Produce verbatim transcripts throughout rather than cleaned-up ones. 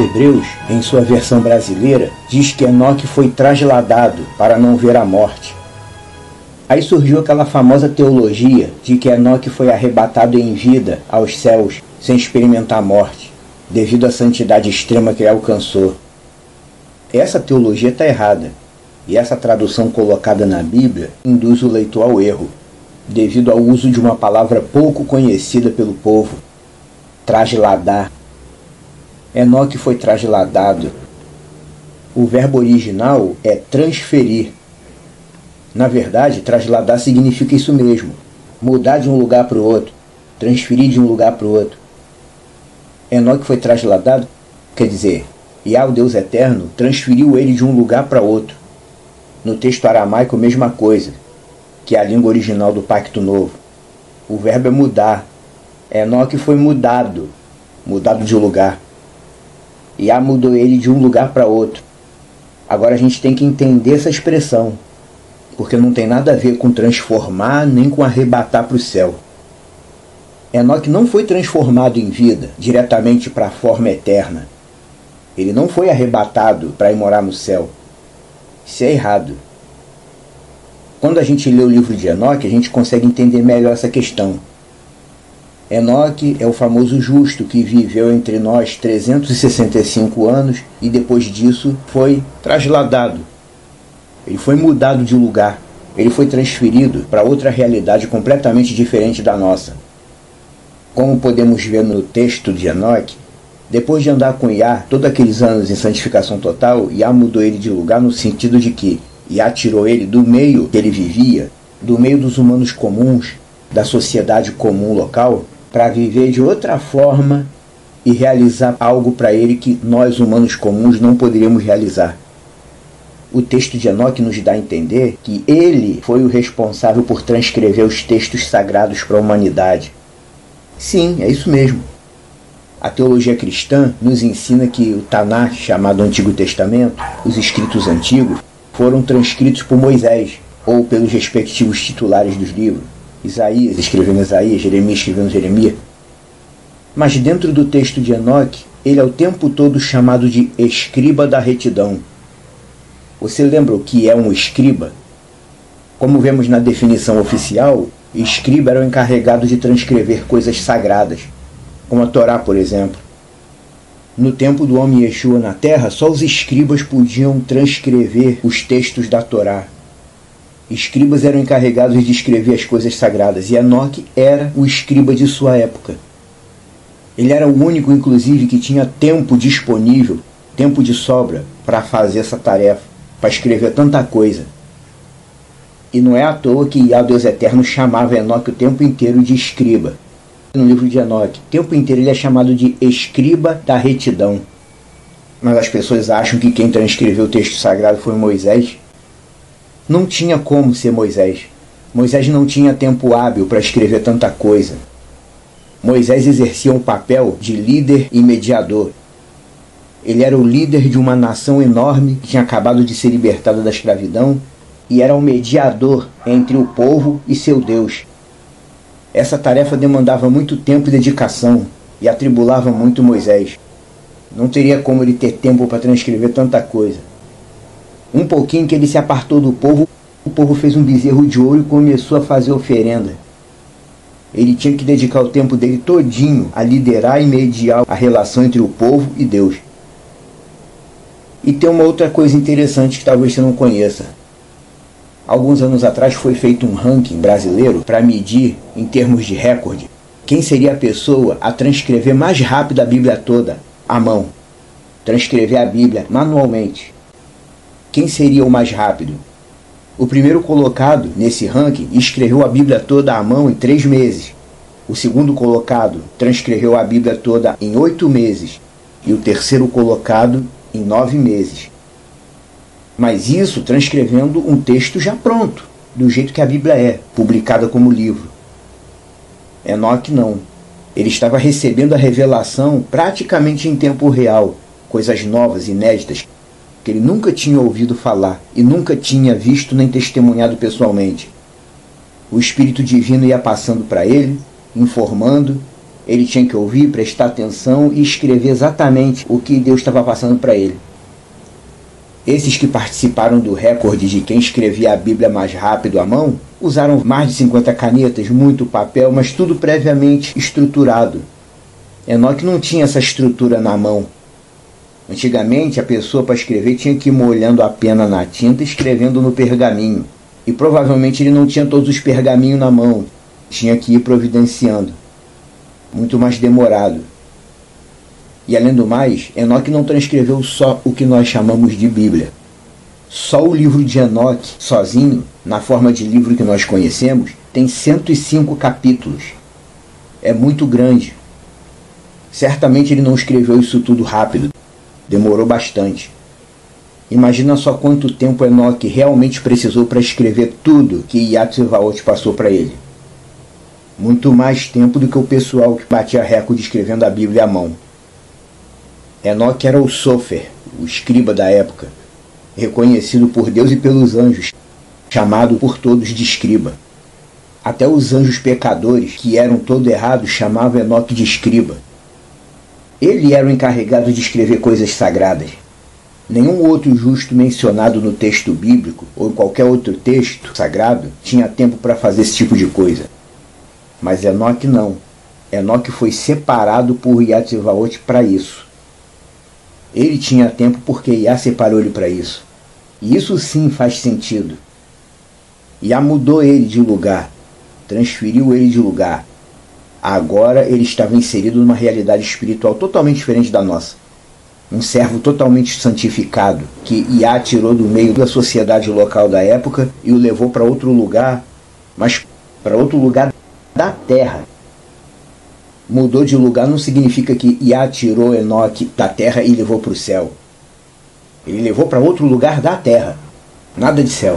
de Hebreus, em sua versão brasileira, diz que Enoque foi trasladado para não ver a morte. Aí surgiu aquela famosa teologia de que Enoque foi arrebatado em vida aos céus, sem experimentar a morte, devido à santidade extrema que ele alcançou. Essa teologia está errada, e essa tradução colocada na Bíblia induz o leitor ao erro, devido ao uso de uma palavra pouco conhecida pelo povo: trasladar. Enoque foi trasladado. O verbo original é transferir. Na verdade, trasladar significa isso mesmo: mudar de um lugar para o outro, transferir de um lugar para o outro. Enoque foi trasladado, quer dizer, Yahvé, o Deus Eterno, transferiu ele de um lugar para outro. No texto aramaico, mesma coisa, que é a língua original do Pacto Novo. O verbo é mudar. Enoque foi mudado, mudado de lugar. Yahvé mudou ele de um lugar para outro. Agora a gente tem que entender essa expressão, porque não tem nada a ver com transformar nem com arrebatar para o céu. Enoque não foi transformado em vida, diretamente para a forma eterna. Ele não foi arrebatado para ir morar no céu. Isso é errado. Quando a gente lê o livro de Enoque, a gente consegue entender melhor essa questão. Enoque é o famoso justo que viveu entre nós trezentos e sessenta e cinco anos e depois disso foi trasladado. Ele foi mudado de lugar. Ele foi transferido para outra realidade completamente diferente da nossa. Como podemos ver no texto de Enoque, depois de andar com Yah todos aqueles anos em santificação total, Yah mudou ele de lugar no sentido de que Yah tirou ele do meio que ele vivia, do meio dos humanos comuns, da sociedade comum local, para viver de outra forma e realizar algo para ele que nós humanos comuns não poderíamos realizar. O texto de Enoque nos dá a entender que ele foi o responsável por transcrever os textos sagrados para a humanidade. Sim, é isso mesmo. A teologia cristã nos ensina que o Tanakh, chamado Antigo Testamento, os escritos antigos, foram transcritos por Moisés, ou pelos respectivos titulares dos livros. Isaías escrevendo Isaías, Jeremias escrevendo Jeremias. Mas dentro do texto de Enoque, ele é o tempo todo chamado de escriba da retidão. Você lembra o que é um escriba? Como vemos na definição oficial, escriba era o encarregado de transcrever coisas sagradas, como a Torá, por exemplo. No tempo do homem Yeshua na terra, só os escribas podiam transcrever os textos da Torá. Escribas eram encarregados de escrever as coisas sagradas, e Enoque era o escriba de sua época. Ele era o único, inclusive, que tinha tempo disponível, tempo de sobra, para fazer essa tarefa, para escrever tanta coisa. E não é à toa que Yahvé, Deus Eterno, chamava Enoque o tempo inteiro de escriba. No livro de Enoque, o tempo inteiro ele é chamado de escriba da retidão. Mas as pessoas acham que quem transcreveu o texto sagrado foi Moisés. Não tinha como ser Moisés. Moisés não tinha tempo hábil para escrever tanta coisa. Moisés exercia um papel de líder e mediador. Ele era o líder de uma nação enorme que tinha acabado de ser libertada da escravidão e era o mediador entre o povo e seu Deus. Essa tarefa demandava muito tempo e dedicação e atribulava muito Moisés. Não teria como ele ter tempo para transcrever tanta coisa. Um pouquinho que ele se apartou do povo, o povo fez um bezerro de ouro e começou a fazer oferenda. Ele tinha que dedicar o tempo dele todinho a liderar e mediar a relação entre o povo e Deus. E tem uma outra coisa interessante que talvez você não conheça. Alguns anos atrás foi feito um ranking brasileiro para medir, em termos de recorde, quem seria a pessoa a transcrever mais rápido a Bíblia toda, à mão. Transcrever a Bíblia manualmente. Quem seria o mais rápido? O primeiro colocado nesse ranking escreveu a Bíblia toda à mão em três meses. O segundo colocado transcreveu a Bíblia toda em oito meses. E o terceiro colocado em nove meses. Mas isso transcrevendo um texto já pronto, do jeito que a Bíblia é, publicada como livro. Enoque não. Ele estava recebendo a revelação praticamente em tempo real, coisas novas, inéditas, que ele nunca tinha ouvido falar e nunca tinha visto nem testemunhado pessoalmente. O Espírito Divino ia passando para ele, informando, Ele tinha que ouvir, prestar atenção e escrever exatamente o que Deus estava passando para ele. Esses que participaram do recorde de quem escrevia a Bíblia mais rápido à mão, usaram mais de cinquenta canetas, muito papel, mas tudo previamente estruturado. Enoque não tinha essa estrutura na mão. Antigamente, a pessoa para escrever tinha que ir molhando a pena na tinta e escrevendo no pergaminho. E provavelmente ele não tinha todos os pergaminhos na mão. Tinha que ir providenciando. Muito mais demorado. E além do mais, Enoque não transcreveu só o que nós chamamos de Bíblia. Só o livro de Enoque, sozinho, na forma de livro que nós conhecemos, tem cento e cinco capítulos. É muito grande. Certamente ele não escreveu isso tudo rápido. Demorou bastante. Imagina só quanto tempo Enoque realmente precisou para escrever tudo que Yahtzivahot passou para ele. Muito mais tempo do que o pessoal que batia recorde escrevendo a Bíblia à mão. Enoque era o Sofer, o escriba da época, reconhecido por Deus e pelos anjos, chamado por todos de escriba. Até os anjos pecadores, que eram todo errados, chamavam Enoque de escriba. Ele era o encarregado de escrever coisas sagradas. Nenhum outro justo mencionado no texto bíblico ou em qualquer outro texto sagrado tinha tempo para fazer esse tipo de coisa. Mas Enoque não. Enoque foi separado por Yahtzivahot para isso. Ele tinha tempo porque Yah separou ele para isso. E isso sim faz sentido. Yah mudou ele de lugar, transferiu ele de lugar. Agora ele estava inserido numa realidade espiritual totalmente diferente da nossa. Um servo totalmente santificado, que Yah tirou do meio da sociedade local da época e o levou para outro lugar, mas para outro lugar da terra. Mudou de lugar não significa que Yah tirou Enoque da terra e levou para o céu. Ele levou para outro lugar da terra. Nada de céu.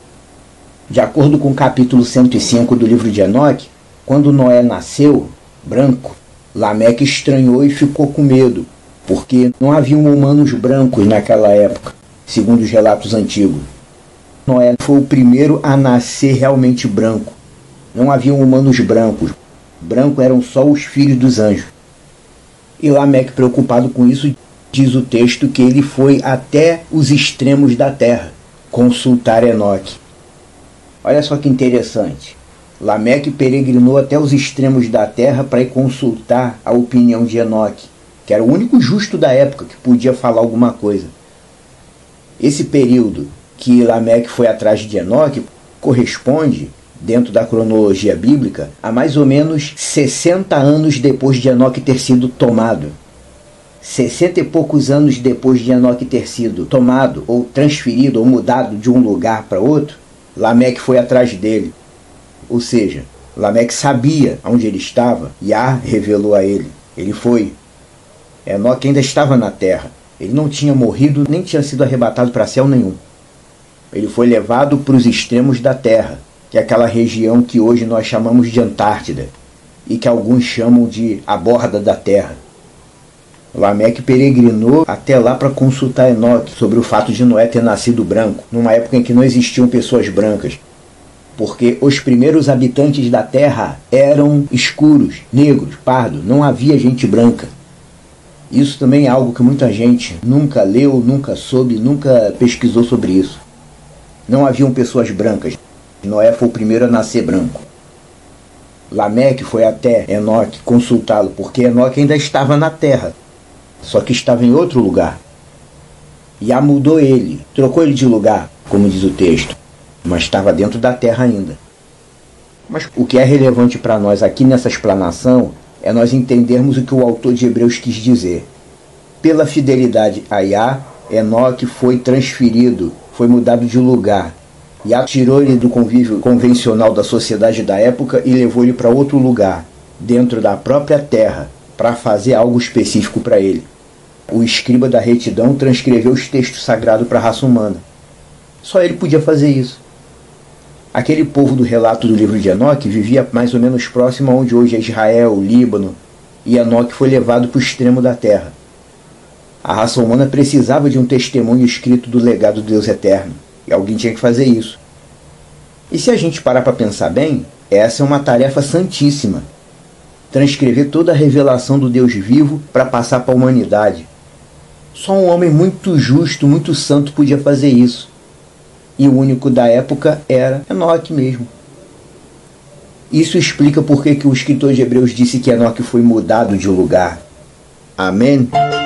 De acordo com o capítulo cento e cinco do livro de Enoque, quando Noé nasceu, branco, Lameque estranhou e ficou com medo, porque não haviam humanos brancos naquela época, segundo os relatos antigos. Noé foi o primeiro a nascer realmente branco. Não haviam humanos brancos. Branco eram só os filhos dos anjos. E Lameque, preocupado com isso, diz o texto que ele foi até os extremos da terra consultar Enoque. Olha só que interessante. Lameque peregrinou até os extremos da terra para ir consultar a opinião de Enoque, que era o único justo da época que podia falar alguma coisa. Esse período que Lameque foi atrás de Enoque corresponde, dentro da cronologia bíblica, a mais ou menos sessenta anos depois de Enoque ter sido tomado. sessenta e poucos anos depois de Enoque ter sido tomado, ou transferido, ou mudado de um lugar para outro, Lameque foi atrás dele. Ou seja, Lameque sabia onde ele estava, Yah revelou a ele. Ele foi. Enoque ainda estava na terra. Ele não tinha morrido, nem tinha sido arrebatado para céu nenhum. Ele foi levado para os extremos da terra, que é aquela região que hoje nós chamamos de Antártida, e que alguns chamam de a borda da terra. Lameque peregrinou até lá para consultar Enoque sobre o fato de Noé ter nascido branco, numa época em que não existiam pessoas brancas, porque os primeiros habitantes da terra eram escuros, negros, pardos, não havia gente branca. Isso também é algo que muita gente nunca leu, nunca soube, nunca pesquisou sobre isso. Não haviam pessoas brancas. Noé foi o primeiro a nascer branco. Lameque foi até Enoque consultá-lo, porque Enoque ainda estava na terra, só que estava em outro lugar. Yah mudou ele, trocou ele de lugar, como diz o texto, mas estava dentro da terra ainda. Mas o que é relevante para nós aqui nessa explanação é nós entendermos o que o autor de Hebreus quis dizer. Pela fidelidade a Yah, Enoque foi transferido, foi mudado de lugar. Yah tirou ele do convívio convencional da sociedade da época e levou ele para outro lugar, dentro da própria terra, para fazer algo específico para ele. O escriba da retidão transcreveu os textos sagrados para a raça humana. Só ele podia fazer isso. Aquele povo do relato do livro de Enoque vivia mais ou menos próximo a onde hoje é Israel, o Líbano, e Enoque foi levado para o extremo da terra. A raça humana precisava de um testemunho escrito do legado do Deus eterno, e alguém tinha que fazer isso. E se a gente parar para pensar bem, essa é uma tarefa santíssima. transcrever toda a revelação do Deus vivo para passar para a humanidade. Só um homem muito justo, muito santo podia fazer isso. E o único da época era Enoque mesmo. Isso explica por que o escritor de Hebreus disse que Enoque foi mudado de lugar. Amém?